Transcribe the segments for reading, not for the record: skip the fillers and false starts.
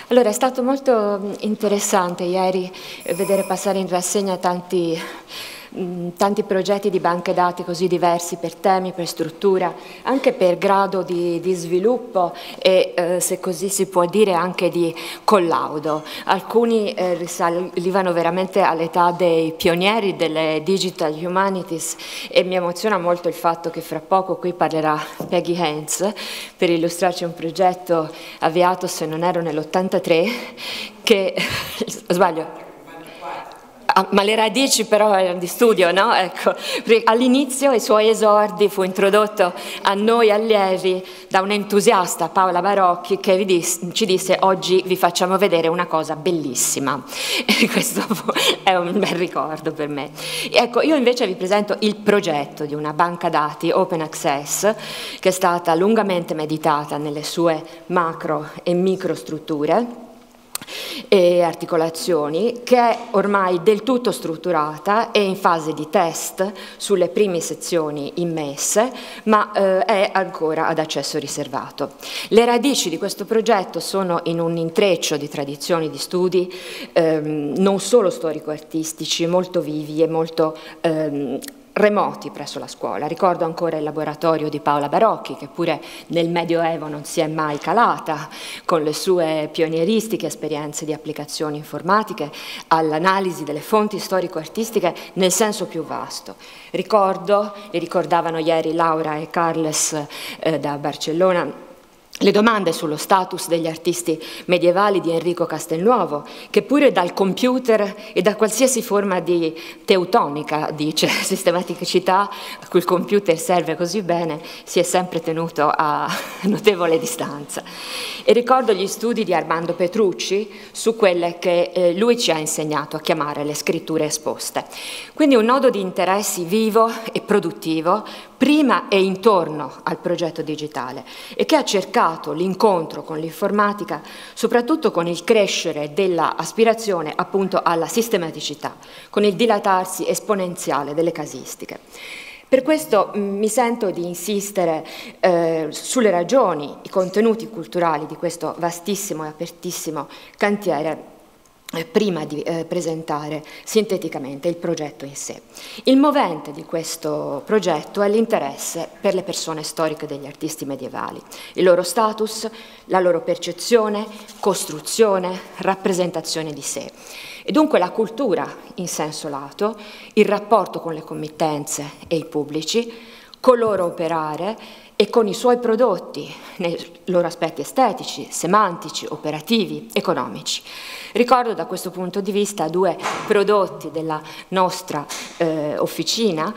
Allora, è stato molto interessante ieri vedere passare in rassegna tanti progetti di banche dati così diversi per temi, per struttura, anche per grado di sviluppo e, se così si può dire, anche di collaudo. Alcuni risalivano veramente all'età dei pionieri delle Digital Humanities e mi emoziona molto il fatto che fra poco qui parlerà Peggy Hens per illustrarci un progetto avviato, se non ero, nell'83, che, sbaglio? Ma le radici però erano di studio, no? Ecco, all'inizio i suoi esordi fu introdotto a noi allievi da un'entusiasta, Paola Barocchi, che ci disse: oggi vi facciamo vedere una cosa bellissima. E questo è un bel ricordo per me. Ecco, io invece vi presento il progetto di una banca dati open access che è stata lungamente meditata nelle sue macro e microstrutture e articolazioni, che è ormai del tutto strutturata e in fase di test sulle prime sezioni immesse, ma è ancora ad accesso riservato. Le radici di questo progetto sono in un intreccio di tradizioni di studi non solo storico-artistici, molto vivi e molto remoti presso la scuola. Ricordo ancora il laboratorio di Paola Barocchi, che pure nel Medioevo non si è mai calata, con le sue pionieristiche esperienze di applicazioni informatiche all'analisi delle fonti storico-artistiche nel senso più vasto. Ricordo, e ricordavano ieri Laura e Carles da Barcellona, le domande sullo status degli artisti medievali di Enrico Castelnuovo, che pure dal computer e da qualsiasi forma di teutonica, dice, sistematicità, a cui il computer serve così bene, si è sempre tenuto a notevole distanza. E ricordo gli studi di Armando Petrucci su quelle che lui ci ha insegnato a chiamare le scritture esposte. Quindi un nodo di interessi vivo e produttivo prima e intorno al progetto digitale, e che ha cercato l'incontro con l'informatica soprattutto con il crescere dell'aspirazione appunto alla sistematicità, con il dilatarsi esponenziale delle casistiche. Per questo mi sento di insistere sulle ragioni, i contenuti culturali di questo vastissimo e apertissimo cantiere prima di presentare sinteticamente il progetto in sé. Il movente di questo progetto è l'interesse per le persone storiche degli artisti medievali, il loro status, la loro percezione, costruzione, rappresentazione di sé. E dunque la cultura in senso lato, il rapporto con le committenze e i pubblici, con il loro operare e con i suoi prodotti, nei loro aspetti estetici, semantici, operativi, economici. Ricordo da questo punto di vista due prodotti della nostra officina,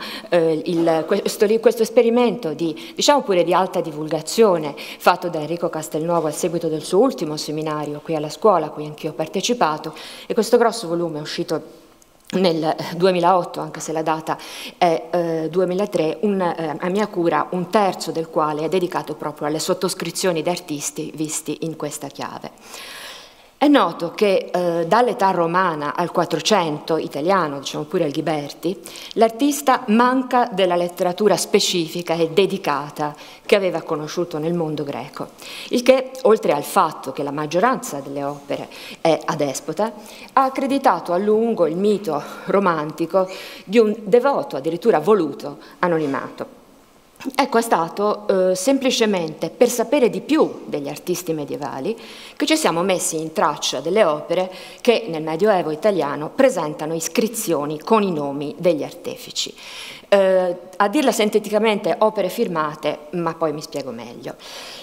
questo esperimento di, diciamo pure, di alta divulgazione fatto da Enrico Castelnuovo a seguito del suo ultimo seminario qui alla scuola, a cui anch'io ho partecipato, e questo grosso volume è uscito nel 2008, anche se la data è 2003, a mia cura, un terzo del quale è dedicato proprio alle sottoscrizioni di artisti visti in questa chiave. È noto che dall'età romana al 400 italiano, diciamo pure al Ghiberti, l'artista manca della letteratura specifica e dedicata che aveva conosciuto nel mondo greco, il che, oltre al fatto che la maggioranza delle opere è adespota, ha accreditato a lungo il mito romantico di un devoto, addirittura voluto, anonimato. Ecco, è stato semplicemente per sapere di più degli artisti medievali che ci siamo messi in traccia delle opere che nel Medioevo italiano presentano iscrizioni con i nomi degli artefici. A dirla sinteticamente, opere firmate, ma poi mi spiego meglio.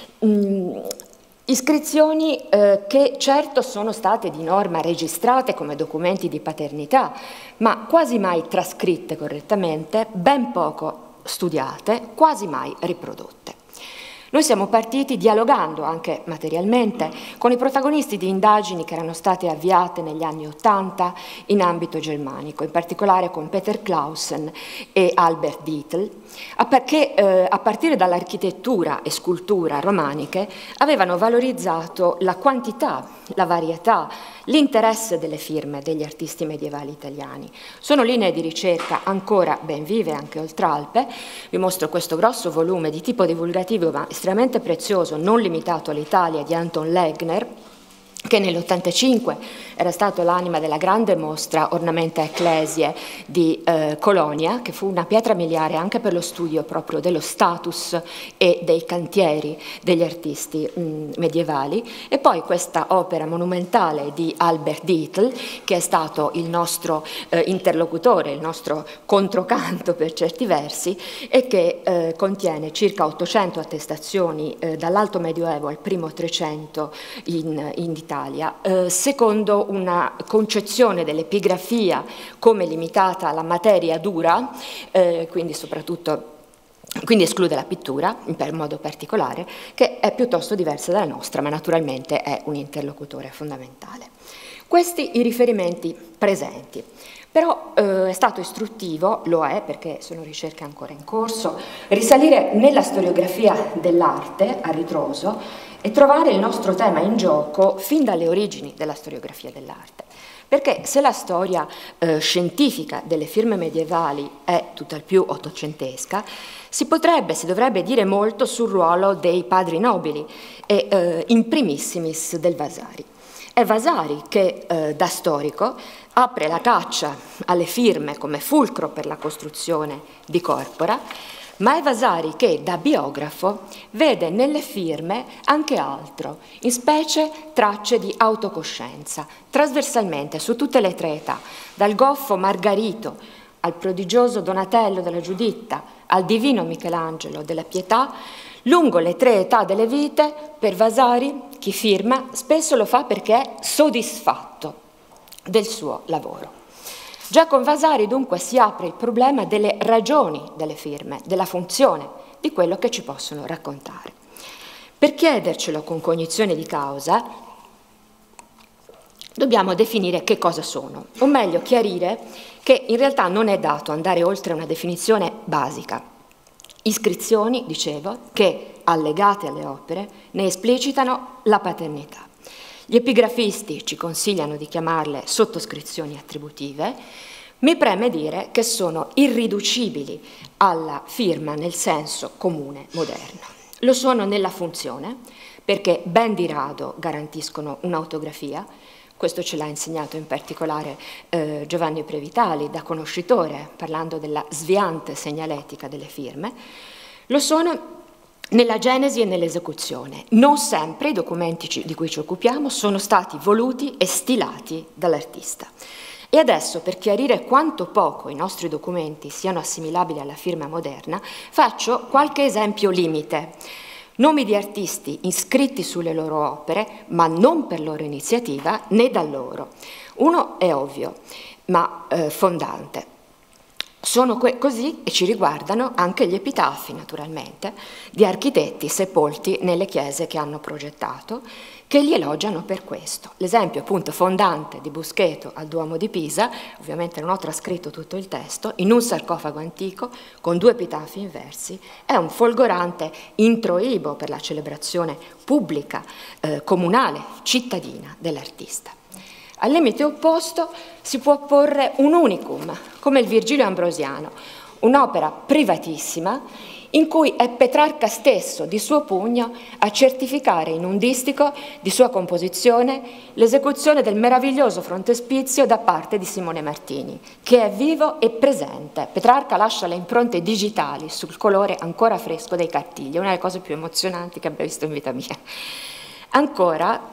Iscrizioni che certo sono state di norma registrate come documenti di paternità, ma quasi mai trascritte correttamente, ben poco studiate, quasi mai riprodotte. Noi siamo partiti dialogando anche materialmente con i protagonisti di indagini che erano state avviate negli anni '80 in ambito germanico, in particolare con Peter Clausen e Albert Dietl, che a partire dall'architettura e scultura romaniche avevano valorizzato la quantità, la varietà, l'interesse delle firme degli artisti medievali italiani. Sono linee di ricerca ancora ben vive anche oltralpe. Vi mostro questo grosso volume di tipo divulgativo ma estremamente prezioso, non limitato all'Italia, di Anton Legner, che nell'85 era stato l'anima della grande mostra Ornamenta Ecclesiae di Colonia, che fu una pietra miliare anche per lo studio proprio dello status e dei cantieri degli artisti medievali, e poi questa opera monumentale di Albert Dietl, che è stato il nostro interlocutore, il nostro controcanto per certi versi, e che contiene circa 800 attestazioni dall'Alto Medioevo al primo 300 in Italia, secondo una concezione dell'epigrafia come limitata alla materia dura, quindi esclude la pittura in modo particolare, che è piuttosto diversa dalla nostra, ma naturalmente è un interlocutore fondamentale. Questi i riferimenti presenti. Però è stato istruttivo, lo è perché sono ricerche ancora in corso, risalire nella storiografia dell'arte a ritroso e trovare il nostro tema in gioco fin dalle origini della storiografia dell'arte. Perché se la storia scientifica delle firme medievali è tutt'al più ottocentesca, si dovrebbe dire molto sul ruolo dei padri nobili e in primissimis del Vasari. È Vasari che da storico apre la caccia alle firme come fulcro per la costruzione di corpora, ma è Vasari che da biografo vede nelle firme anche altro, in specie tracce di autocoscienza, trasversalmente su tutte le tre età, dal goffo Margarito al prodigioso Donatello della Giuditta, al divino Michelangelo della Pietà. Lungo le tre età delle vite, per Vasari, chi firma spesso lo fa perché è soddisfatto del suo lavoro. Già con Vasari dunque si apre il problema delle ragioni delle firme, della funzione, di quello che ci possono raccontare. Per chiedercelo con cognizione di causa, dobbiamo definire che cosa sono, o meglio chiarire che in realtà non è dato andare oltre una definizione basica. Iscrizioni, dicevo, che, allegate alle opere, ne esplicitano la paternità. Gli epigrafisti ci consigliano di chiamarle sottoscrizioni attributive. Mi preme dire che sono irriducibili alla firma nel senso comune moderno. Lo sono nella funzione, perché ben di rado garantiscono un'autografia. Questo ce l'ha insegnato in particolare Giovanni Previtali, da conoscitore, parlando della sviante segnaletica delle firme. Lo sono nella genesi e nell'esecuzione. Non sempre i documenti di cui ci occupiamo sono stati voluti e stilati dall'artista. E adesso, per chiarire quanto poco i nostri documenti siano assimilabili alla firma moderna, faccio qualche esempio limite. Nomi di artisti iscritti sulle loro opere, ma non per loro iniziativa né da loro. Uno è ovvio, ma fondante. Sono così e ci riguardano anche gli epitafi, naturalmente, di architetti sepolti nelle chiese che hanno progettato, che li elogiano per questo. L'esempio appunto fondante di Buschetto al Duomo di Pisa, ovviamente non ho trascritto tutto il testo, in un sarcofago antico con 2 epitafi inversi, è un folgorante introibo per la celebrazione pubblica, comunale, cittadina dell'artista. Al limite opposto si può porre un unicum, come il Virgilio Ambrosiano, un'opera privatissima in cui è Petrarca stesso di suo pugno a certificare in un distico di sua composizione l'esecuzione del meraviglioso frontespizio da parte di Simone Martini, che è vivo e presente. Petrarca lascia le impronte digitali sul colore ancora fresco dei cartigli, una delle cose più emozionanti che abbia visto in vita mia. Ancora,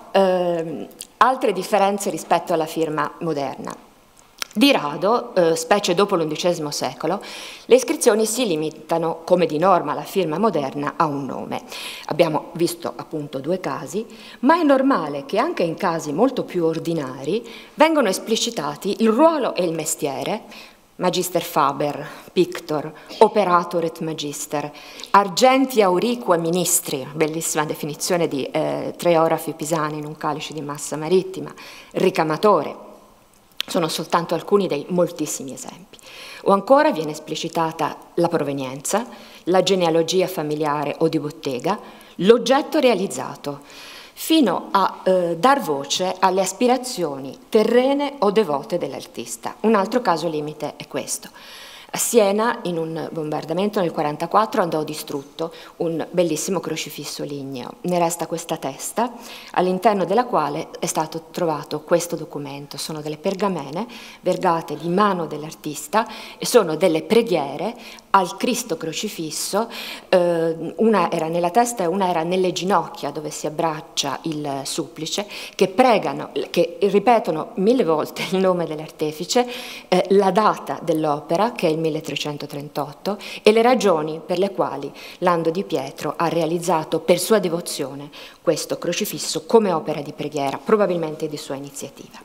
altre differenze rispetto alla firma moderna. Di rado, specie dopo l'XI secolo, le iscrizioni si limitano, come di norma la firma moderna, a un nome. Abbiamo visto appunto 2 casi, ma è normale che anche in casi molto più ordinari vengano esplicitati il ruolo e il mestiere, Magister Faber, Pictor, Operator et Magister, Argenti aurique ministri, bellissima definizione di 3 orafi pisani in un calice di massa marittima, ricamatore, sono soltanto alcuni dei moltissimi esempi. O ancora viene esplicitata la provenienza, la genealogia familiare o di bottega, l'oggetto realizzato, fino a dar voce alle aspirazioni terrene o devote dell'artista. Un altro caso limite è questo. A Siena, in un bombardamento nel 1944, andò distrutto un bellissimo crocifisso ligneo. Ne resta questa testa, all'interno della quale è stato trovato questo documento. Sono delle pergamene vergate di mano dell'artista e sono delle preghiere al Cristo crocifisso, una era nella testa e una era nelle ginocchia, dove si abbraccia il supplice, che pregano, che ripetono 1000 volte il nome dell'artefice, la data dell'opera, che è il 1338, e le ragioni per le quali Lando di Pietro ha realizzato per sua devozione questo crocifisso come opera di preghiera, probabilmente di sua iniziativa.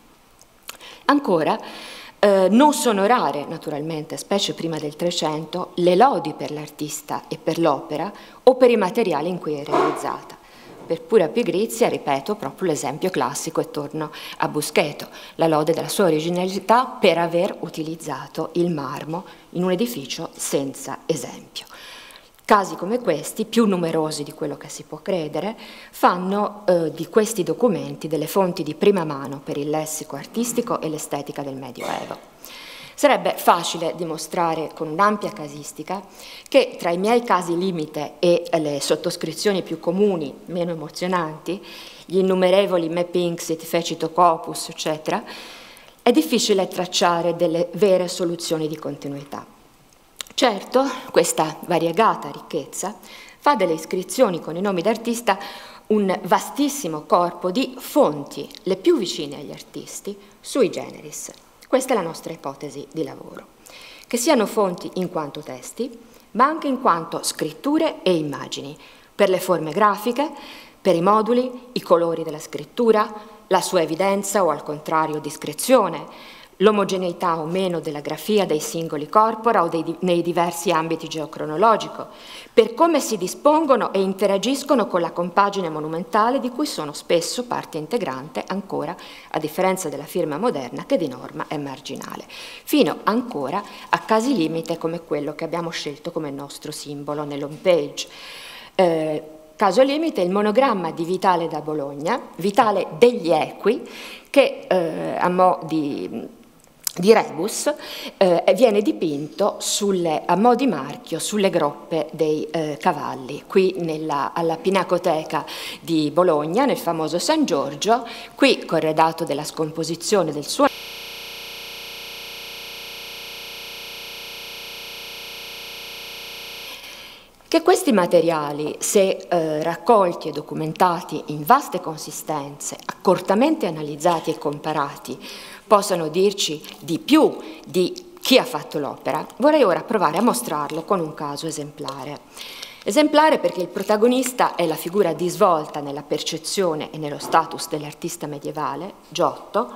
Ancora, non sono rare, naturalmente, specie prima del 300, le lodi per l'artista e per l'opera o per i materiali in cui è realizzata. Per pura pigrizia, ripeto, proprio l'esempio classico, e torno a Busqueto, la lode della sua originalità per aver utilizzato il marmo in un edificio senza esempio. Casi come questi, più numerosi di quello che si può credere, fanno di questi documenti delle fonti di prima mano per il lessico artistico e l'estetica del Medioevo. Sarebbe facile dimostrare con un'ampia casistica che tra i miei casi limite e le sottoscrizioni più comuni, meno emozionanti, gli innumerevoli me pinxit, fecito corpus, eccetera, è difficile tracciare delle vere soluzioni di continuità. Certo, questa variegata ricchezza fa delle iscrizioni con i nomi d'artista un vastissimo corpo di fonti, le più vicine agli artisti, sui generis. Questa è la nostra ipotesi di lavoro. Che siano fonti in quanto testi, ma anche in quanto scritture e immagini, per le forme grafiche, per i moduli, i colori della scrittura, la sua evidenza o al contrario discrezione, l'omogeneità o meno della grafia dei singoli corpora o nei diversi ambiti geocronologico, per come si dispongono e interagiscono con la compagine monumentale di cui sono spesso parte integrante ancora, a differenza della firma moderna che di norma è marginale, fino ancora a casi limite come quello che abbiamo scelto come nostro simbolo nell'home page. Caso limite il monogramma di Vitale da Bologna, Vitale degli Equi, che a mo' di rebus viene dipinto a mo' di marchio sulle groppe dei cavalli, qui alla Pinacoteca di Bologna, nel famoso San Giorgio, qui corredato della scomposizione del suo. Che questi materiali, se raccolti e documentati in vaste consistenze, accortamente analizzati e comparati, possano dirci di più di chi ha fatto l'opera, vorrei ora provare a mostrarlo con un caso esemplare. Esemplare perché il protagonista è la figura di svolta nella percezione e nello status dell'artista medievale, Giotto,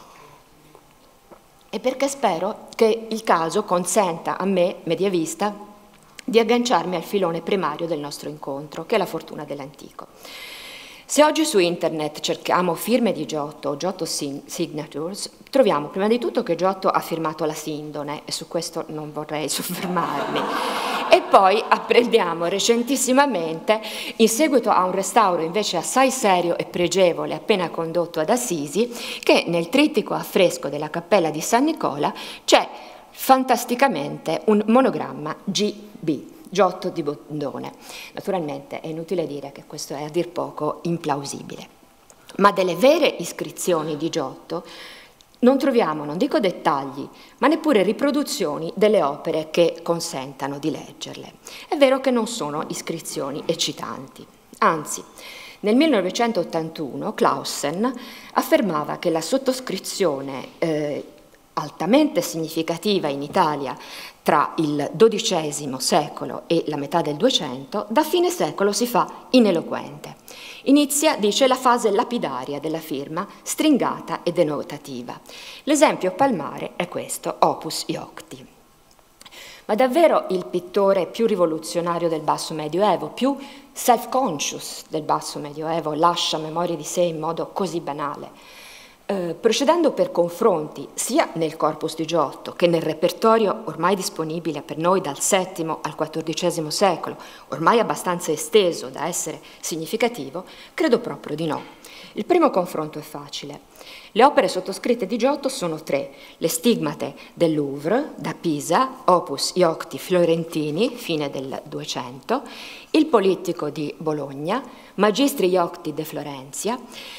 e perché spero che il caso consenta a me, medievista, di agganciarmi al filone primario del nostro incontro, che è la fortuna dell'antico. Se oggi su internet cerchiamo firme di Giotto o Giotto signatures, troviamo prima di tutto che Giotto ha firmato la Sindone, e su questo non vorrei soffermarmi, e poi apprendiamo recentissimamente, in seguito a un restauro invece assai serio e pregevole appena condotto ad Assisi, che nel trittico affresco della cappella di San Nicola c'è fantasticamente un monogramma GB, Giotto di Bondone. Naturalmente è inutile dire che questo è a dir poco implausibile, ma delle vere iscrizioni di Giotto non troviamo, non dico dettagli, ma neppure riproduzioni delle opere che consentano di leggerle. È vero che non sono iscrizioni eccitanti, anzi, nel 1981 Clausen affermava che la sottoscrizione altamente significativa in Italia tra il XII secolo e la metà del 200, da fine secolo si fa ineloquente. Inizia, dice, la fase lapidaria della firma, stringata e denotativa. L'esempio palmare è questo, Opus Iocti. Ma davvero il pittore più rivoluzionario del basso medioevo, più self-conscious del basso medioevo, lascia memoria di sé in modo così banale? Procedendo per confronti sia nel corpus di Giotto che nel repertorio ormai disponibile per noi dal VII al XIV secolo, ormai abbastanza esteso da essere significativo, credo proprio di no. Il primo confronto è facile. Le opere sottoscritte di Giotto sono 3: le Stigmate del Louvre, da Pisa, opus Iocti Fiorentini, fine del 200, il Polittico di Bologna, Magistri Iocti de Florenzia,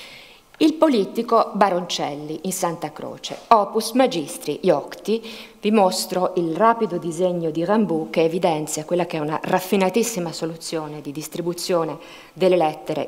il Polittico Baroncelli in Santa Croce, opus Magistri Iocti. Vi mostro il rapido disegno di Rimbaud che evidenzia quella che è una raffinatissima soluzione di distribuzione delle lettere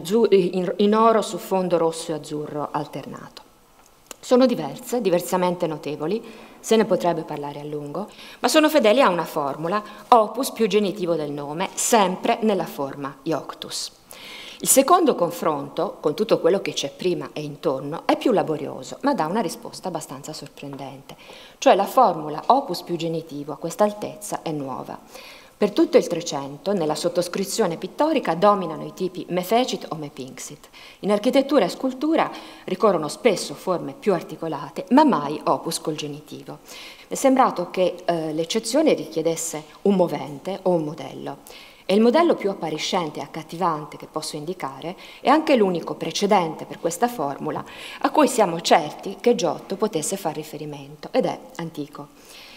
in oro su fondo rosso e azzurro alternato. Sono diverse, diversamente notevoli, se ne potrebbe parlare a lungo, ma sono fedeli a una formula, opus più genitivo del nome, sempre nella forma Ioctus. Il secondo confronto, con tutto quello che c'è prima e intorno, è più laborioso, ma dà una risposta abbastanza sorprendente. Cioè la formula opus più genitivo a questa altezza è nuova. Per tutto il 300, nella sottoscrizione pittorica dominano i tipi me fecit o me pinxit. In architettura e scultura ricorrono spesso forme più articolate, ma mai opus col genitivo. Mi è sembrato che l'eccezione richiedesse un movente o un modello. E il modello più appariscente e accattivante che posso indicare è anche l'unico precedente per questa formula a cui siamo certi che Giotto potesse far riferimento, ed è antico.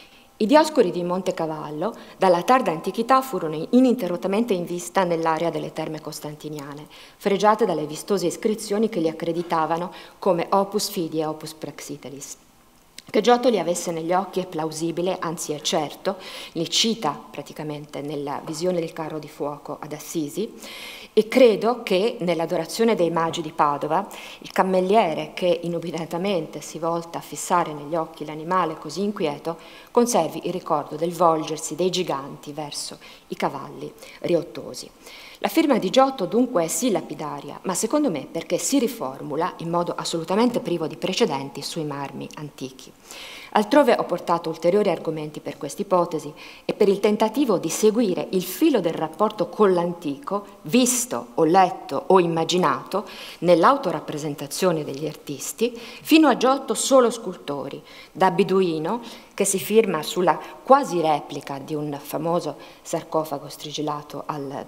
I Dioscuri di Montecavallo, dalla tarda antichità, furono ininterrottamente in vista nell'area delle terme costantiniane, fregiate dalle vistose iscrizioni che li accreditavano come opus fidi e opus praxitelis. Che Giotto li avesse negli occhi è plausibile, anzi è certo, li cita praticamente nella visione del carro di fuoco ad Assisi, e credo che nell'adorazione dei Magi di Padova il cammelliere che inopinatamente si volta a fissare negli occhi l'animale così inquieto conservi il ricordo del volgersi dei giganti verso i cavalli riottosi. La firma di Giotto dunque è sì lapidaria, ma secondo me perché si riformula in modo assolutamente privo di precedenti sui marmi antichi. Altrove ho portato ulteriori argomenti per questa ipotesi e per il tentativo di seguire il filo del rapporto con l'antico, visto o letto o immaginato nell'autorappresentazione degli artisti, fino a Giotto solo scultori, da Biduino, che si firma sulla quasi replica di un famoso sarcofago strigillato al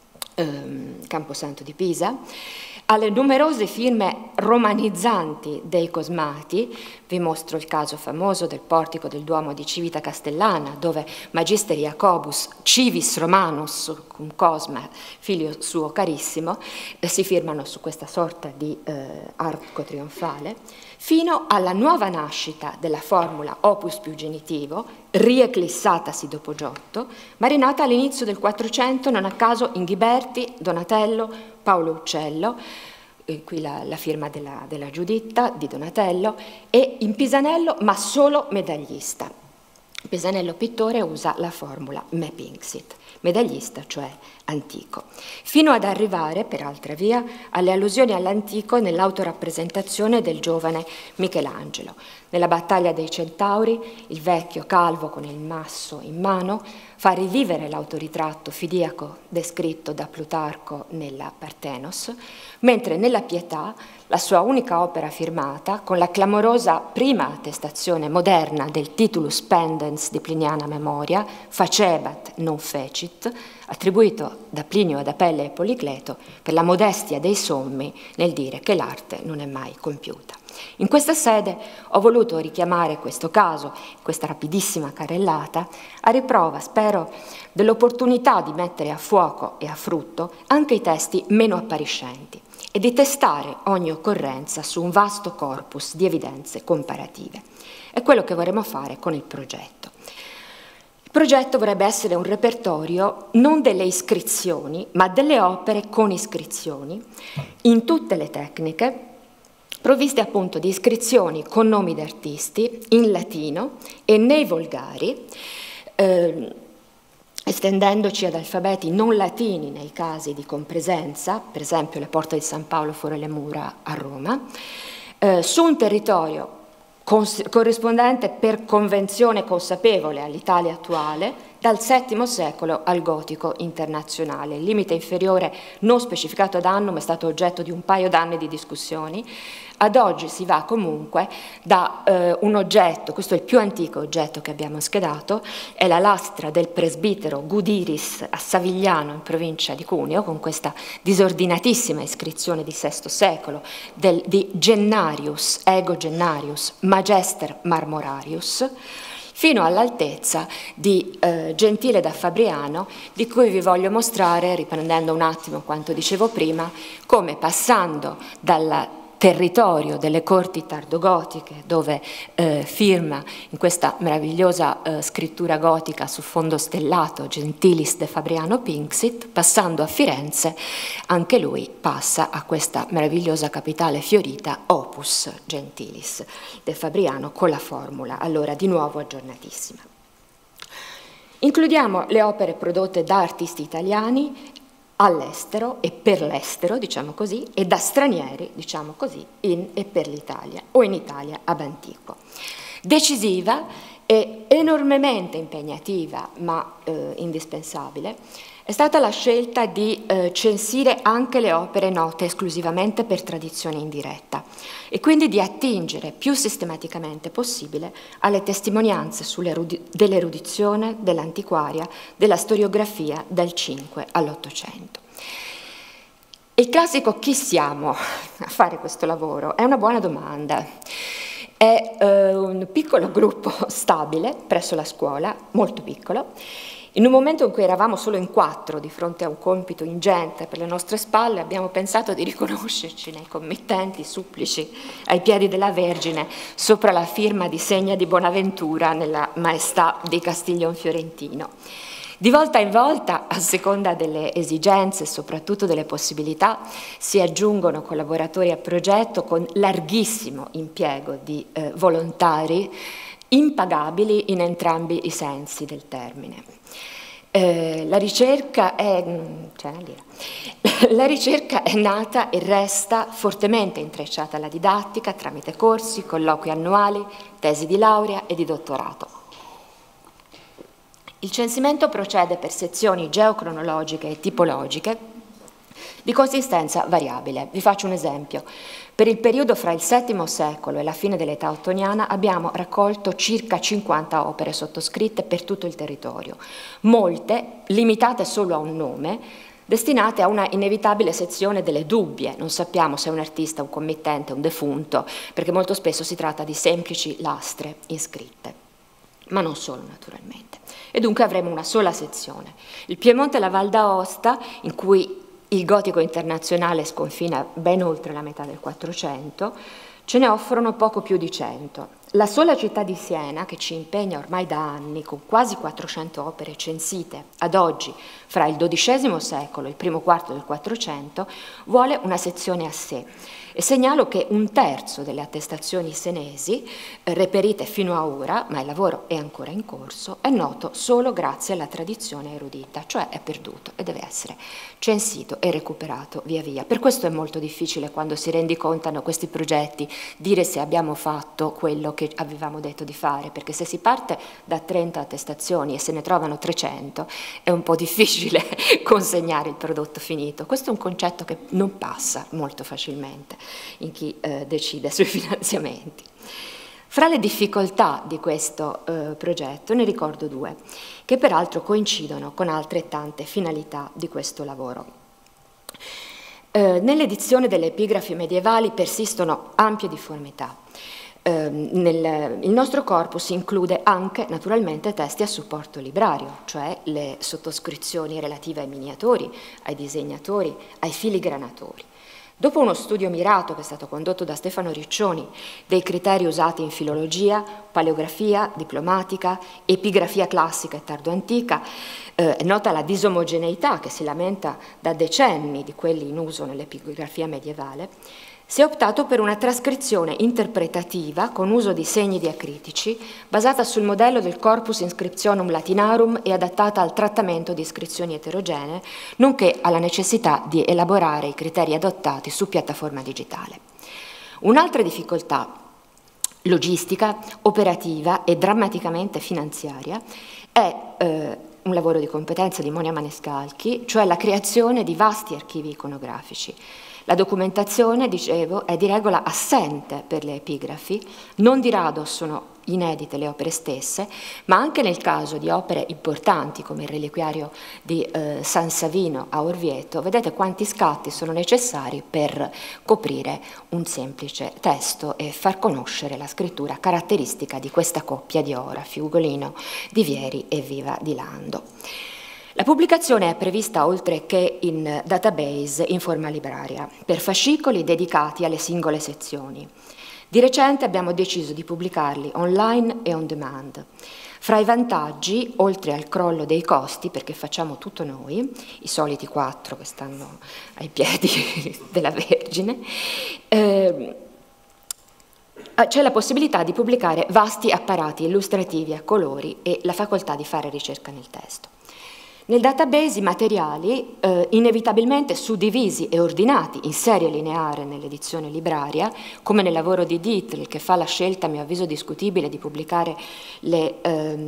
Camposanto di Pisa, alle numerose firme romanizzanti dei cosmati. Vi mostro il caso famoso del portico del Duomo di Civita Castellana, dove Magister Jacobus Civis Romanus cum Cosma, figlio suo carissimo, si firmano su questa sorta di arco trionfale, fino alla nuova nascita della formula opus più genitivo, rieclissatasi dopo Giotto, ma rinata all'inizio del 400, non a caso in Ghiberti, Donatello, Paolo Uccello, qui la firma della Giuditta di Donatello, e in Pisanello, ma solo medaglista. Pisanello pittore usa la formula me pinxit, medaglista, cioè antico, fino ad arrivare, per altra via, alle allusioni all'antico nell'autorappresentazione del giovane Michelangelo. Nella battaglia dei Centauri, il vecchio calvo con il masso in mano fa rivivere l'autoritratto fidiaco descritto da Plutarco nella Parthenos, mentre nella Pietà, la sua unica opera firmata, con la clamorosa prima attestazione moderna del titulus pendens di Pliniana Memoria, facebat non fecit, attribuito da Plinio ad Apelle e Policleto per la modestia dei sommi nel dire che l'arte non è mai compiuta. In questa sede ho voluto richiamare questo caso, questa rapidissima carrellata, a riprova, spero, dell'opportunità di mettere a fuoco e a frutto anche i testi meno appariscenti e di testare ogni occorrenza su un vasto corpus di evidenze comparative. È quello che vorremmo fare con il progetto. Il progetto vorrebbe essere un repertorio non delle iscrizioni, ma delle opere con iscrizioni, in tutte le tecniche, provviste appunto di iscrizioni con nomi di artisti in latino e nei volgari, estendendoci ad alfabeti non latini nei casi di compresenza, per esempio le porte di San Paolo fuori le mura a Roma, su un territorio corrispondente per convenzione consapevole all'Italia attuale, dal VII secolo al gotico internazionale. Il limite inferiore non specificato ad annum è stato oggetto di un paio d'anni di discussioni. Ad oggi si va comunque da un oggetto, questo è il più antico oggetto che abbiamo schedato, è la lastra del presbitero Gudiris a Savigliano in provincia di Cuneo, con questa disordinatissima iscrizione di VI secolo di Gennarius, ego Gennarius, Magester Marmorarius, fino all'altezza di Gentile da Fabriano, di cui vi voglio mostrare, riprendendo un attimo quanto dicevo prima, come passando dal territorio delle corti tardogotiche, dove firma in questa meravigliosa scrittura gotica su fondo stellato Gentilis de Fabriano Pinxit, passando a Firenze, anche lui passa a questa meravigliosa capitale fiorita Opus Gentilis de Fabriano con la formula, allora di nuovo aggiornatissima. Includiamo le opere prodotte da artisti italiani all'estero e per l'estero, diciamo così, e da stranieri, diciamo così, in e per l'Italia o in Italia ab antiquo. Decisiva e enormemente impegnativa, ma indispensabile, è stata la scelta di censire anche le opere note esclusivamente per tradizione indiretta e quindi di attingere più sistematicamente possibile alle testimonianze dell'erudizione, dell'antiquaria, della storiografia dal 5 all'800. Il classico chi siamo a fare questo lavoro è una buona domanda. È un piccolo gruppo stabile presso la scuola, molto piccolo. In un momento in cui eravamo solo in 4 di fronte a un compito ingente per le nostre spalle, abbiamo pensato di riconoscerci nei committenti supplici ai piedi della Vergine sopra la firma di Segna di Bonaventura nella Maestà di Castiglion Fiorentino. Di volta in volta, a seconda delle esigenze e soprattutto delle possibilità, si aggiungono collaboratori a progetto con larghissimo impiego di volontari impagabili in entrambi i sensi del termine. La ricerca è nata e resta fortemente intrecciata alla didattica tramite corsi, colloqui annuali, tesi di laurea e di dottorato. Il censimento procede per sezioni geocronologiche e tipologiche di consistenza variabile. Vi faccio un esempio. Per il periodo fra il VII secolo e la fine dell'età ottoniana abbiamo raccolto circa 50 opere sottoscritte per tutto il territorio, molte limitate solo a un nome, destinate a una inevitabile sezione delle dubbie. Non sappiamo se è un artista, un committente, un defunto, perché molto spesso si tratta di semplici lastre iscritte, ma non solo naturalmente. E dunque avremo una sola sezione. Il Piemonte e la Val d'Aosta, in cui il gotico internazionale sconfina ben oltre la metà del 400, ce ne offrono poco più di 100. La sola città di Siena, che ci impegna ormai da anni con quasi 400 opere censite ad oggi fra il XII secolo e il primo quarto del 400, vuole una sezione a sé. E segnalo che 1/3 delle attestazioni senesi, reperite fino a ora, ma il lavoro è ancora in corso, è noto solo grazie alla tradizione erudita, cioè è perduto e deve essere censito e recuperato via via. Per questo è molto difficile, quando si rendicontano questi progetti, dire se abbiamo fatto quello che avevamo detto di fare, perché se si parte da 30 attestazioni e se ne trovano 300, è un po' difficile consegnare il prodotto finito. Questo è un concetto che non passa molto facilmente in chi decide sui finanziamenti. Fra le difficoltà di questo progetto ne ricordo 2, che peraltro coincidono con altrettante finalità di questo lavoro. Nell'edizione delle epigrafi medievali persistono ampie difformità. Il nostro corpus include anche naturalmente testi a supporto librario, cioè le sottoscrizioni relative ai miniatori, ai disegnatori, ai filigranatori. Dopo uno studio mirato che è stato condotto da Stefano Riccioni dei criteri usati in filologia, paleografia, diplomatica, epigrafia classica e tardoantica, è nota la disomogeneità che si lamenta da decenni di quelli in uso nell'epigrafia medievale, si è optato per una trascrizione interpretativa con uso di segni diacritici basata sul modello del Corpus Inscriptionum Latinarum e adattata al trattamento di iscrizioni eterogenee, nonché alla necessità di elaborare i criteri adottati su piattaforma digitale. Un'altra difficoltà logistica, operativa e drammaticamente finanziaria è un lavoro di competenza di Monia Maniscalchi, cioè la creazione di vasti archivi iconografici. La documentazione, dicevo, è di regola assente per le epigrafi, non di rado sono inedite le opere stesse, ma anche nel caso di opere importanti come il reliquiario di San Savino a Orvieto, vedete quanti scatti sono necessari per coprire un semplice testo e far conoscere la scrittura caratteristica di questa coppia di orafi, Ugolino di Vieri e Viva di Lando. La pubblicazione è prevista oltre che in database in forma libraria, per fascicoli dedicati alle singole sezioni. Di recente abbiamo deciso di pubblicarli online e on demand. Fra i vantaggi, oltre al crollo dei costi, perché facciamo tutto noi, i soliti 4 che stanno ai piedi della Vergine, c'è la possibilità di pubblicare vasti apparati illustrativi a colori e la facoltà di fare ricerca nel testo. Nel database i materiali, inevitabilmente suddivisi e ordinati in serie lineare nell'edizione libraria, come nel lavoro di Dietl, che fa la scelta, a mio avviso discutibile, di pubblicare le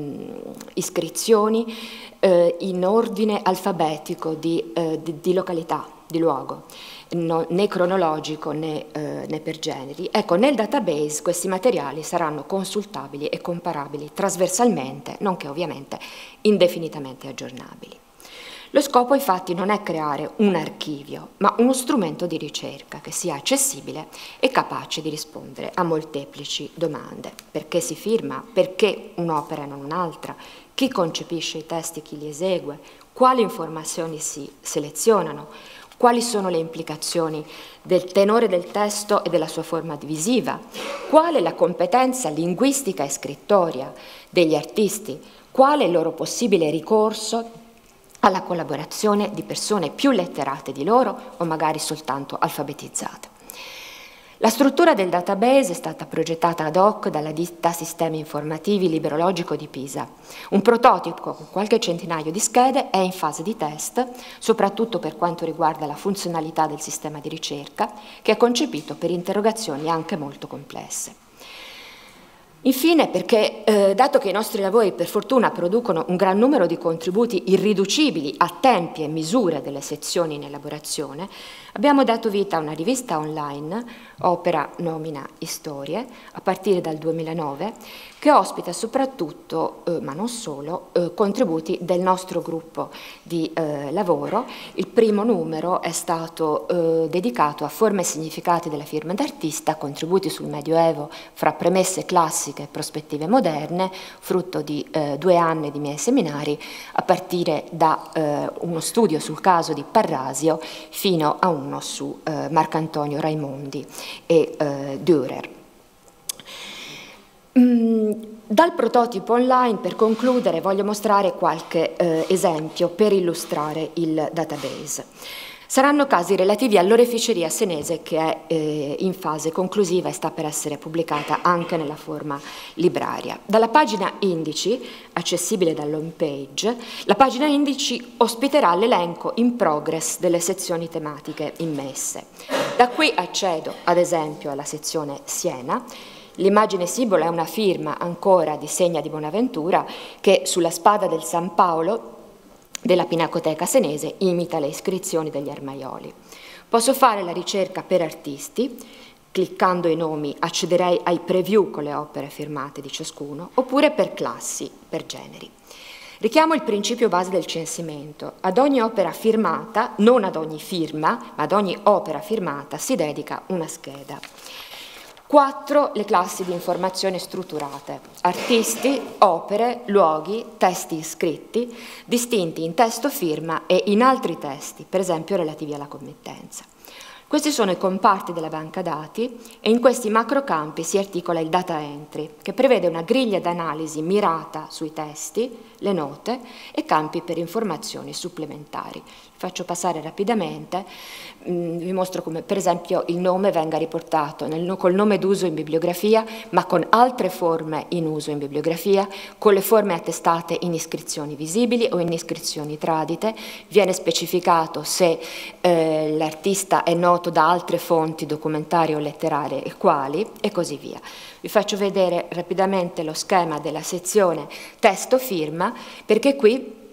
iscrizioni in ordine alfabetico di località, di luogo, né cronologico né per generi. Ecco, nel database questi materiali saranno consultabili e comparabili trasversalmente, nonché ovviamente indefinitamente aggiornabili. Lo scopo infatti non è creare un archivio, ma uno strumento di ricerca che sia accessibile e capace di rispondere a molteplici domande. Perché si firma? Perché un'opera e non un'altra? Chi concepisce i testi, chi li esegue? Quali informazioni si selezionano? Quali sono le implicazioni del tenore del testo e della sua forma visiva? Qual è la competenza linguistica e scrittoria degli artisti? Qual è il loro possibile ricorso alla collaborazione di persone più letterate di loro o magari soltanto alfabetizzate? La struttura del database è stata progettata ad hoc dalla ditta Sistemi Informativi Librologico di Pisa. Un prototipo con qualche centinaio di schede è in fase di test, soprattutto per quanto riguarda la funzionalità del sistema di ricerca, che è concepito per interrogazioni anche molto complesse. Infine, perché dato che i nostri lavori per fortuna producono un gran numero di contributi irriducibili a tempi e misure delle sezioni in elaborazione, abbiamo dato vita a una rivista online, Opera Nomina Storie, a partire dal 2009, che ospita soprattutto, ma non solo, contributi del nostro gruppo di lavoro. Il primo numero è stato dedicato a forme e significati della firma d'artista, contributi sul Medioevo fra premesse classiche e prospettive moderne, frutto di 2 anni di miei seminari, a partire da uno studio sul caso di Parrasio fino a uno su Marcantonio Raimondi e Dürer. Dal prototipo online, per concludere, voglio mostrare qualche esempio per illustrare il database. Saranno casi relativi all'oreficeria senese che è in fase conclusiva e sta per essere pubblicata anche nella forma libraria. Dalla pagina indici, accessibile dall'home page, la pagina indici ospiterà l'elenco in progress delle sezioni tematiche immesse. Da qui accedo ad esempio alla sezione Siena. L'immagine simbolo è una firma ancora di Segna di Bonaventura che sulla spada del San Paolo della Pinacoteca senese imita le iscrizioni degli Armaioli. Posso fare la ricerca per artisti, cliccando i nomi accederei ai preview con le opere firmate di ciascuno, oppure per classi, per generi. Richiamo il principio base del censimento. Ad ogni opera firmata, non ad ogni firma, ma ad ogni opera firmata si dedica una scheda. 4 le classi di informazione strutturate: artisti, opere, luoghi, testi iscritti, distinti in testo firma e in altri testi, per esempio relativi alla committenza. Questi sono i comparti della banca dati e in questi macrocampi si articola il data entry, che prevede una griglia d'analisi mirata sui testi, le note e campi per informazioni supplementari. Faccio passare rapidamente, vi mostro come per esempio il nome venga riportato col nome d'uso in bibliografia, ma con altre forme in uso in bibliografia, con le forme attestate in iscrizioni visibili o in iscrizioni tradite. Viene specificato se l'artista è noto da altre fonti documentarie o letterarie e quali, e così via. Vi faccio vedere rapidamente lo schema della sezione testo firma, perché qui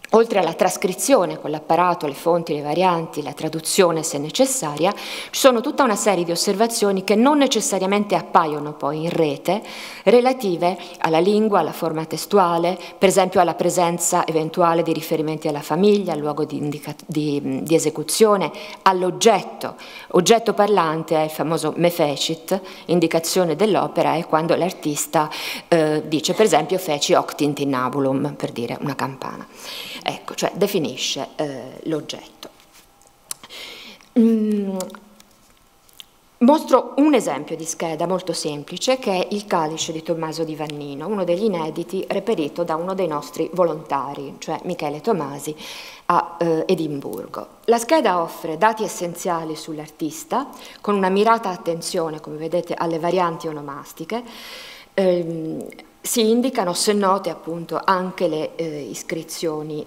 Oltre alla trascrizione con l'apparato, le fonti, le varianti, la traduzione se necessaria, ci sono tutta una serie di osservazioni che non necessariamente appaiono poi in rete, relative alla lingua, alla forma testuale, per esempio alla presenza eventuale di riferimenti alla famiglia, al luogo di esecuzione, all'oggetto. Oggetto parlante è il famoso me fecit, indicazione dell'opera, è quando l'artista dice per esempio feci hoc tintinnabulum, per dire una campana. Ecco, cioè definisce l'oggetto. Mostro un esempio di scheda molto semplice che è il Calice di Tommaso di Vannino, uno degli inediti reperito da uno dei nostri volontari, cioè Michele Tomasi, a Edimburgo. La scheda offre dati essenziali sull'artista con una mirata attenzione, come vedete, alle varianti onomastiche. Si indicano, se note, appunto anche le iscrizioni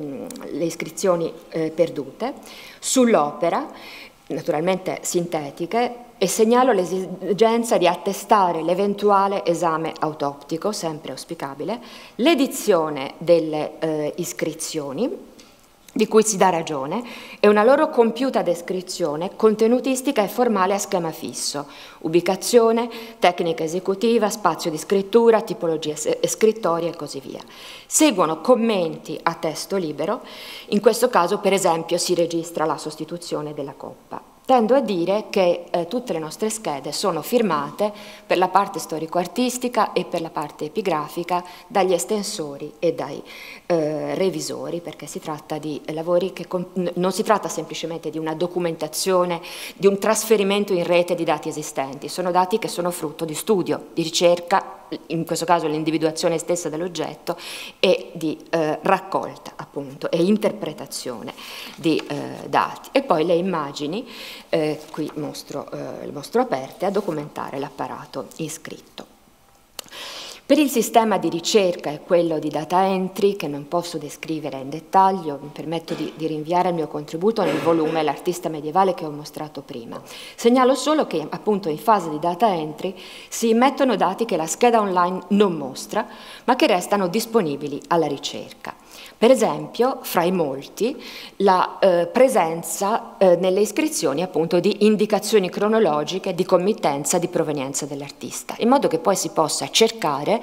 perdute sull'opera, naturalmente sintetiche, e segnalo l'esigenza di attestare l'eventuale esame autoptico, sempre auspicabile, l'edizione delle iscrizioni, di cui si dà ragione, e una loro compiuta descrizione contenutistica e formale a schema fisso, ubicazione, tecnica esecutiva, spazio di scrittura, tipologia scrittoria e così via. Seguono commenti a testo libero, in questo caso per esempio si registra la sostituzione della coppa. Tendo a dire che tutte le nostre schede sono firmate per la parte storico-artistica e per la parte epigrafica dagli estensori e dai revisori, perché si tratta di lavori che non si tratta semplicemente di una documentazione, di un trasferimento in rete di dati esistenti, sono dati che sono frutto di studio, di ricerca, in questo caso l'individuazione stessa dell'oggetto, e di raccolta appunto e interpretazione di dati. E poi le immagini, qui le mostro aperte, a documentare l'apparato iscritto. Per il sistema di ricerca e quello di data entry, che non posso descrivere in dettaglio, mi permetto di rinviare il mio contributo nel volume L'artista medievale che ho mostrato prima. Segnalo solo che appunto in fase di data entry si immettono dati che la scheda online non mostra, ma che restano disponibili alla ricerca. Per esempio, fra i molti, la presenza nelle iscrizioni appunto di indicazioni cronologiche di committenza di provenienza dell'artista, in modo che poi si possa cercare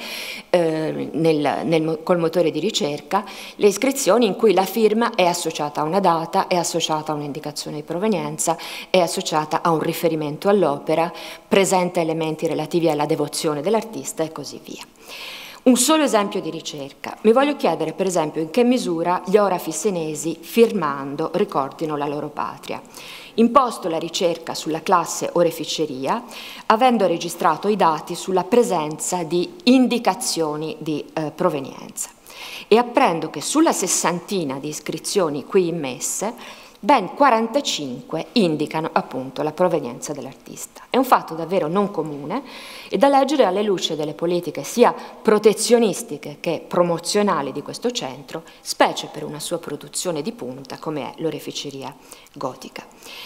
col motore di ricerca le iscrizioni in cui la firma è associata a una data, è associata a un'indicazione di provenienza, è associata a un riferimento all'opera, presenta elementi relativi alla devozione dell'artista e così via. Un solo esempio di ricerca. Mi voglio chiedere, per esempio, in che misura gli orafi senesi, firmando, ricordino la loro patria. Imposto la ricerca sulla classe oreficeria, avendo registrato i dati sulla presenza di indicazioni di provenienza. E apprendo che sulla sessantina di iscrizioni qui immesse, ben 45 indicano appunto la provenienza dell'artista. È un fatto davvero non comune e da leggere alla luce delle politiche sia protezionistiche che promozionali di questo centro, specie per una sua produzione di punta come è l'oreficeria gotica.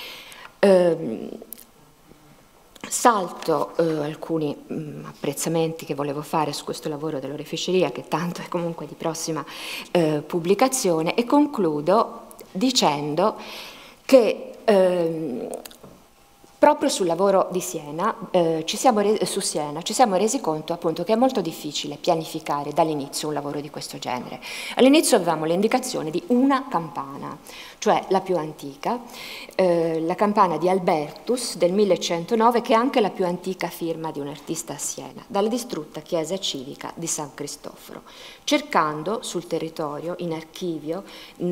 Salto alcuni apprezzamenti che volevo fare su questo lavoro dell'oreficeria, che tanto è comunque di prossima pubblicazione, e concludo dicendo che proprio sul lavoro di Siena, ci siamo resi conto appunto che è molto difficile pianificare dall'inizio un lavoro di questo genere. All'inizio avevamo l'indicazione di una campana, cioè la più antica, la campana di Albertus del 1109, che è anche la più antica firma di un artista a Siena, dalla distrutta chiesa civica di San Cristoforo, cercando sul territorio, in archivio,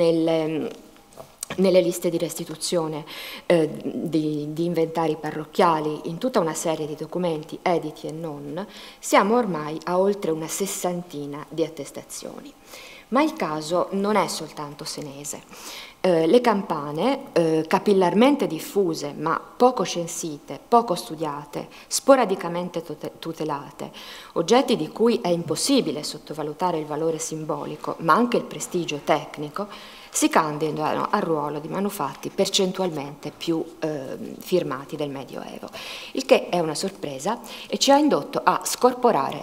nelle liste di restituzione di inventari parrocchiali, in tutta una serie di documenti editi e non, siamo ormai a oltre una sessantina di attestazioni. Ma il caso non è soltanto senese. Le campane, capillarmente diffuse ma poco censite, poco studiate, sporadicamente tutelate, oggetti di cui è impossibile sottovalutare il valore simbolico ma anche il prestigio tecnico, si candidano al ruolo di manufatti percentualmente più firmati del Medioevo, il che è una sorpresa e ci ha indotto a scorporare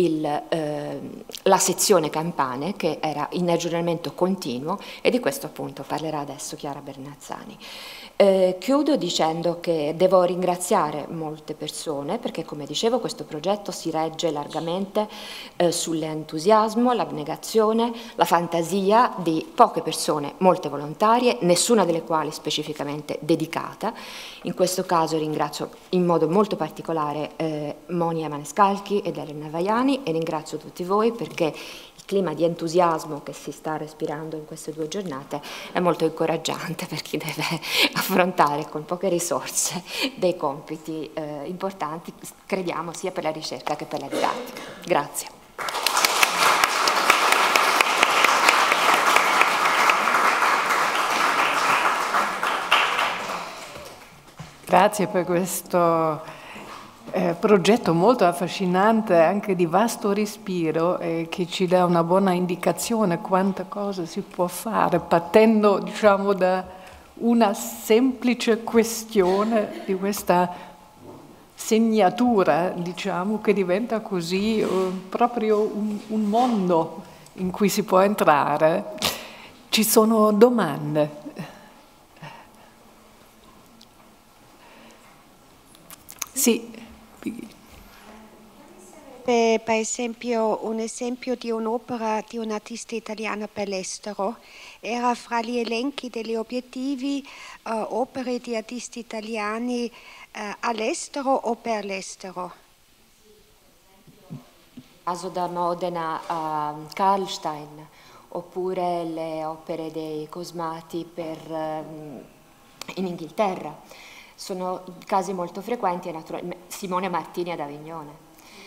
la sezione campane, che era in aggiornamento continuo, e di questo appunto parlerà adesso Chiara Bernazzani. Chiudo dicendo che devo ringraziare molte persone perché, come dicevo, questo progetto si regge largamente sull'entusiasmo, l'abnegazione, la fantasia di poche persone, molte volontarie, nessuna delle quali specificamente dedicata. In questo caso ringrazio in modo molto particolare Monia Manescalchi ed Elena Vaiani, e ringrazio tutti voi perché il clima di entusiasmo che si sta respirando in queste 2 giornate è molto incoraggiante per chi deve affrontare con poche risorse dei compiti importanti, crediamo, sia per la ricerca che per la didattica. Grazie. Grazie per questo progetto molto affascinante, anche di vasto respiro, che ci dà una buona indicazione quanta cosa si può fare, partendo, diciamo, da una semplice questione di questa segnatura, diciamo, che diventa così proprio un mondo in cui si può entrare. Ci sono domande? Sì. Per esempio un esempio di un'opera di un'artista italiana per l'estero, era fra gli elenchi degli obiettivi opere di artisti italiani all'estero o per l'estero? Caso da Modena a Karlstein, oppure le opere dei Cosmati in Inghilterra. Sono casi molto frequenti, e naturalmente Simone Martini ad Avignone,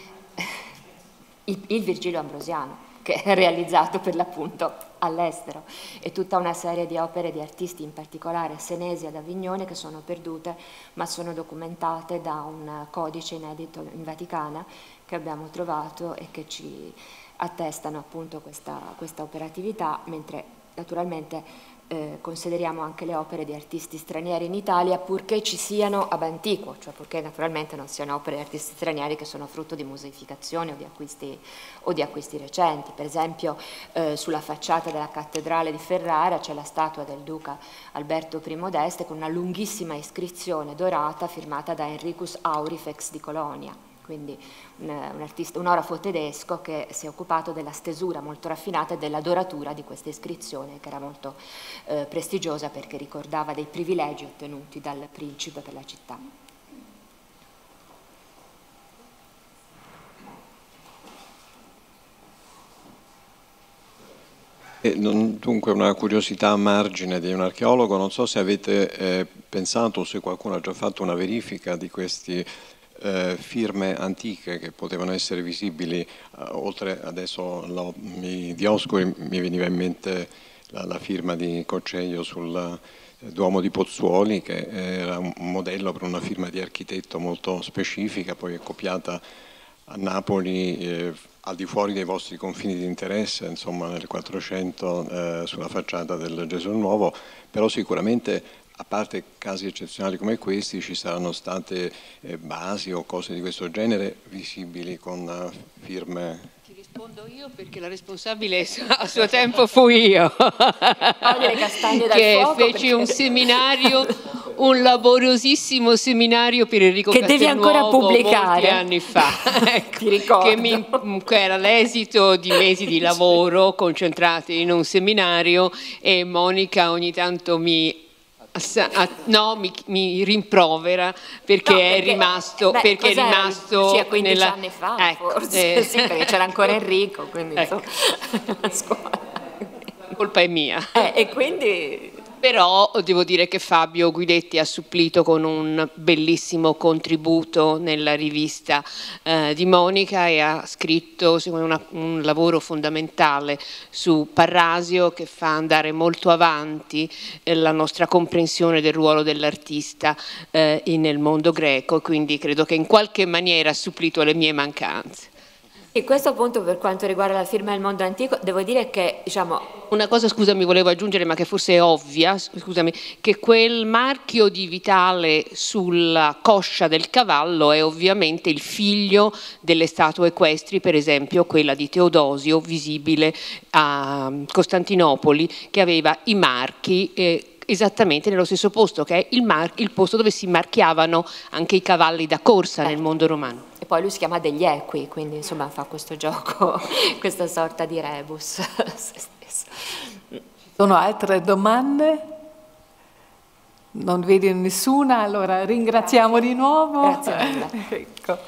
il Virgilio Ambrosiano, che è realizzato per l'appunto all'estero, e tutta una serie di opere di artisti, in particolare senesi ad Avignone, che sono perdute ma sono documentate da un codice inedito in Vaticana che abbiamo trovato e che ci attestano appunto questa operatività, mentre naturalmente consideriamo anche le opere di artisti stranieri in Italia, purché ci siano ab antiquo, cioè purché naturalmente non siano opere di artisti stranieri che sono frutto di museificazione o di acquisti recenti. Per esempio sulla facciata della cattedrale di Ferrara c'è la statua del duca Alberto I d'Este con una lunghissima iscrizione dorata firmata da Enricus Aurifex di Colonia, quindi un orafo tedesco che si è occupato della stesura molto raffinata e della doratura di questa iscrizione, che era molto prestigiosa perché ricordava dei privilegi ottenuti dal principe per la città. Dunque, una curiosità a margine di un archeologo: non so se avete pensato o se qualcuno ha già fatto una verifica di questi firme antiche che potevano essere visibili, oltre adesso di Dioscuri mi veniva in mente la firma di Cocceio sul Duomo di Pozzuoli, che era un modello per una firma di architetto molto specifica, poi è copiata a Napoli al di fuori dei vostri confini di interesse, insomma nel 400 sulla facciata del Gesù Nuovo, però sicuramente, a parte casi eccezionali come questi, ci saranno state basi o cose di questo genere visibili con firme. Ti rispondo io perché la responsabile a suo tempo fui io, che feci un seminario, un laboriosissimo seminario per Enrico Castelnuovo, che devi ancora pubblicare molti anni fa, ecco, ti ricordo. che era l'esito di mesi di lavoro concentrati in un seminario, e Monica ogni tanto mi rimprovera perché è rimasto, perché è rimasto sì, 15 anni fa, ecco, forse, sì, perché c'era ancora Enrico, quindi ecco. la scuola. Colpa è mia. E quindi... Però devo dire che Fabio Guidetti ha supplito con un bellissimo contributo nella rivista di Monica, e ha scritto un lavoro fondamentale su Parrasio, che fa andare molto avanti la nostra comprensione del ruolo dell'artista nel mondo greco, quindi credo che in qualche maniera ha supplito alle mie mancanze. E questo appunto per quanto riguarda la firma del mondo antico, devo dire che, diciamo... Una cosa, scusami, volevo aggiungere, ma che forse è ovvia, scusami, che quel marchio di Vitale sulla coscia del cavallo è ovviamente il figlio delle statue equestri, per esempio quella di Teodosio, visibile a Costantinopoli, che aveva i marchi esattamente nello stesso posto, che è il posto dove si marchiavano anche i cavalli da corsa nel mondo romano. E poi lui si chiama degli equi, quindi insomma fa questo gioco, questa sorta di rebus. Sono altre domande? Non vedo nessuna, allora ringraziamo di nuovo. Grazie mille. Ecco.